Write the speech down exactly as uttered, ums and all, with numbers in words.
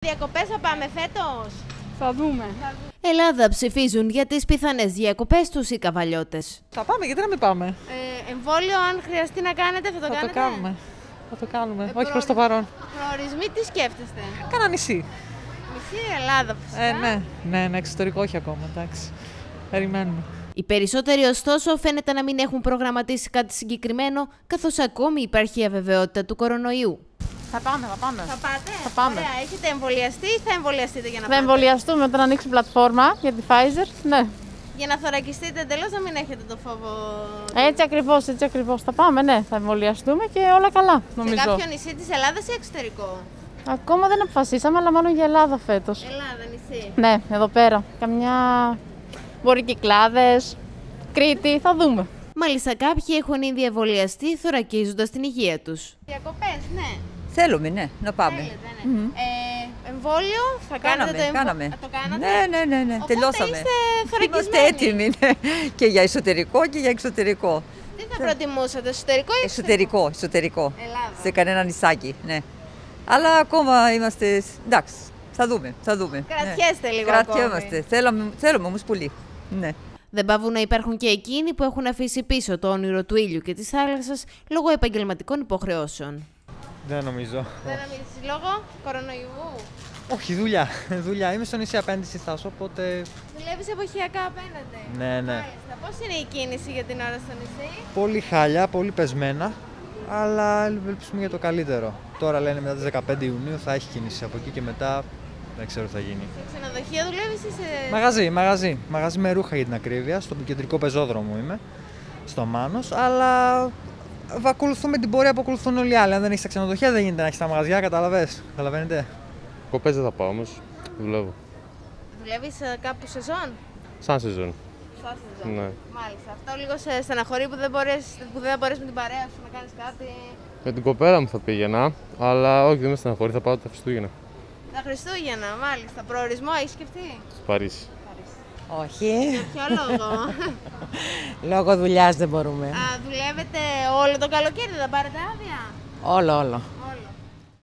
Διακοπές θα πάμε φέτος? Θα δούμε. Ελλάδα ψηφίζουν για τις πιθανές διακοπές τους οι καβαλιώτες. Θα πάμε, γιατί να μην πάμε. Ε, εμβόλιο, αν χρειαστεί να κάνετε, θα το θα κάνετε? το κάνουμε. Θα το κάνουμε. Ε, Όχι προ... προς το παρόν. Προορισμοί, τι σκέφτεστε? Κάνα νησί. Νησί, Ελλάδα φυσικά. Ε, ναι, ναι, ναι, εξωτερικό όχι ακόμα, εντάξει. Περιμένουμε. Οι περισσότεροι, ωστόσο, φαίνεται να μην έχουν προγραμματίσει κάτι συγκεκριμένο, καθώς ακόμη υπάρχει η αβεβαιότητα του κορονοϊού. Θα πάμε, θα πάμε. Θα πάτε? Θα πάμε. Ωραία, έχετε εμβολιαστεί ή θα εμβολιαστείτε για να Θα πάτε? εμβολιαστούμε όταν ανοίξει η πλατφόρμα για τη Pfizer. Ναι. Για να θωρακιστείτε εντελώς, να μην έχετε το φόβο. Έτσι ακριβώς, έτσι ακριβώς. Θα πάμε, ναι. Θα εμβολιαστούμε και όλα καλά, νομίζω. Σε κάποιο νησί της Ελλάδας ή εξωτερικό? Ακόμα δεν αποφασίσαμε, αλλά μάλλον για Ελλάδα φέτος. Ελλάδα, νησί. Ναι, εδώ πέρα. Καμιά. Μπορεί Κυκλάδες, Κρήτη, θα δούμε. Μάλιστα, κάποιοι έχουν ήδη εμβολιαστεί θωρακίζοντας την υγεία τους. Διακοπές, ναι. Θέλουμε, ναι, να πάμε. Θέλετε, ναι. Mm-hmm. ε, εμβόλιο, θα Κάναμε, κάνετε το εμβόλιο? κάναμε. Το κάνατε? Ναι, ναι, ναι, ναι. Οπότε τελειώσαμε. Είστε θωρακισμένοι. Είμαστε έτοιμοι, ναι. Και για εσωτερικό και για εξωτερικό. Τι θα προτιμούσατε, εσωτερικό ή Εσωτερικό, εσωτερικό. Ελλάδα. Σε κανένα νησάκι, ναι. Αλλά ακόμα είμαστε, εντάξει, θα δούμε, θα δούμε. Κρατιέστε ναι. λίγο Κρατιόμαστε, ακόμη. θέλουμε, θέλουμε όμως πολύ, ναι. Δεν παύουν να υπάρχουν και εκείνοι που έχουν αφήσει πίσω το όνειρο του ήλιου και της θάλασσας λόγω επαγγελματικών υποχρεώσεων. Δεν νομίζω. Δεν νομίζεις λόγω κορονοϊού? Όχι, δουλειά. δουλειά. Είμαι στο νησί απέναντι στη θάλασσα, οπότε. Δουλεύεις εποχιακά απέναντι. Ναι, ναι. Μάλιστα. Πώς είναι η κίνηση για την ώρα στο νησί? Πολύ χάλια, πολύ πεσμένα. Αλλά ελπίζουμε για το καλύτερο. Τώρα λένε μετά τις δεκαπέντε Ιουνίου θα έχει κίνηση. Από εκεί και μετά δεν ξέρω τι θα γίνει. Σε ξενοδοχείο δουλεύεις ή σε. Μαγαζί, μαγαζί. Μαγαζί με ρούχα για την ακρίβεια. Στο κεντρικό πεζόδρομο είμαι. Στο Μάνος. Αλλά ακολουθούμε την πορεία που ακολουθούν όλοι οι άλλοι. Αν δεν έχει τα ξενοδοχεία, δεν γίνεται να έχει τα μαγαζιά, καταλαβες. Καταλαβαίνετε. Κοπές δεν θα πάω όμως. Δουλεύω. Δουλεύεις κάπου σεζόν? Σαν σεζόν. Σαν σεζόν. Ναι. Μάλιστα. Αυτό λίγο σε στεναχωρεί που δεν μπορείς, που δεν μπορείς με την παρέα σου να κάνεις κάτι. Με την κοπέλα μου θα πήγαινα, αλλά όχι, δεν με στεναχωρεί, θα πάω τα Χριστούγεννα. Τα Χριστούγεννα, μάλιστα. Προορισμό έχεις σκεφτεί? Στο Παρίσι. Όχι. Για ποιο λόγο? Λόγω δουλειάς δεν μπορούμε. Α, δουλεύετε όλο το καλοκαίρι, δεν θα πάρετε άδεια? Όλο, όλο.